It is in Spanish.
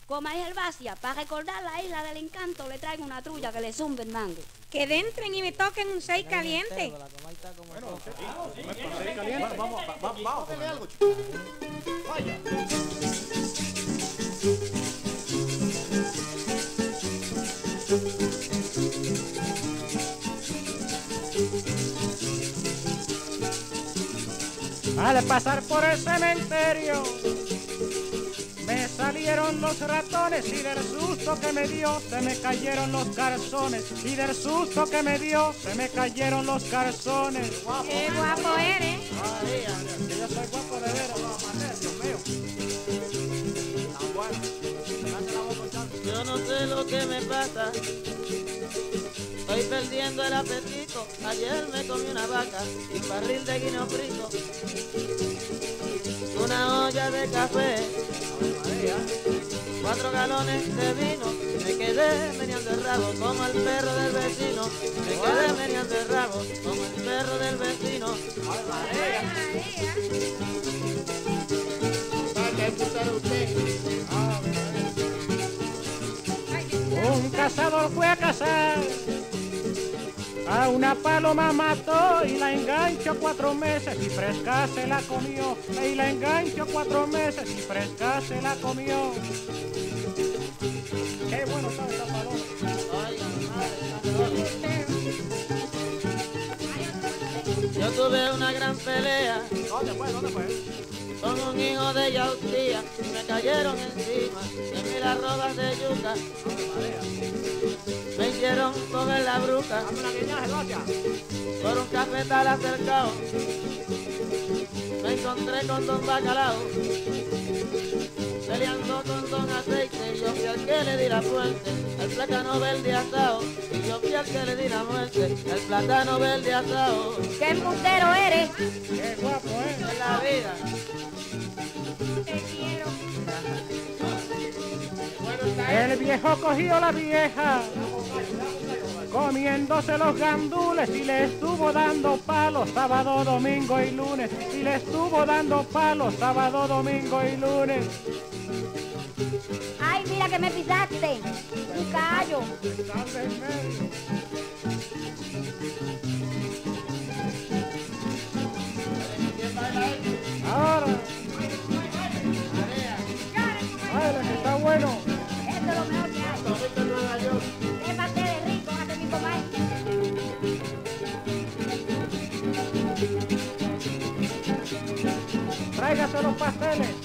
Con maíz herbácea, para recordar la isla del encanto, le traigo una trulla que le zumbe el mango. Que entren y me toquen un 6 caliente. Bueno, seis caliente. Vamos a comerle algo, chico. Vaya. Al pasar por el cementerio me salieron los ratones y del susto que me dio se me cayeron los calzones y del susto que me dio se me cayeron los calzones. ¡Qué guapo eres! Que yo soy guapo de veras. Dios mío. Tan bueno. Yo no sé lo que me pasa, estoy perdiendo el apetito. Ayer me comí una vaca y un barril de guineo frito, una olla de café, 4 galones de vino. Me quedé meneando el rabo como el perro del vecino. Me quedé meneando el rabo como el perro del vecino. Un cazador fue a cazar, a una paloma mató y la enganchó 4 meses y fresca se la comió. Y la enganchó 4 meses y fresca se la comió. Qué bueno sabe esa paloma. Yo tuve una gran pelea. ¿Dónde fue? Con un hijo de Yautía y me cayeron encima de 1000 arrobas de yuca. Me hicieron comer la bruca por un cafetal acercado. Me encontré con don Bacalao peleando con don Aceite y yo fui al que le di la muerte, el plátano verde asado. Y yo fui al que le di la muerte, el plátano verde asado. ¡Qué embustero eres! Qué guapo, En la vida. Te quiero. El viejo cogió la vieja comiéndose los gandules y le estuvo dando palos sábado, domingo y lunes. Y le estuvo dando palos sábado, domingo y lunes. ¡Ay, mira que me pisaste! ¡Un callo! Ahora. Baila, que está bueno. Esto es lo mejor que hay. ¡Qué pastel rico hace mi comadre! Tráigase los pasteles.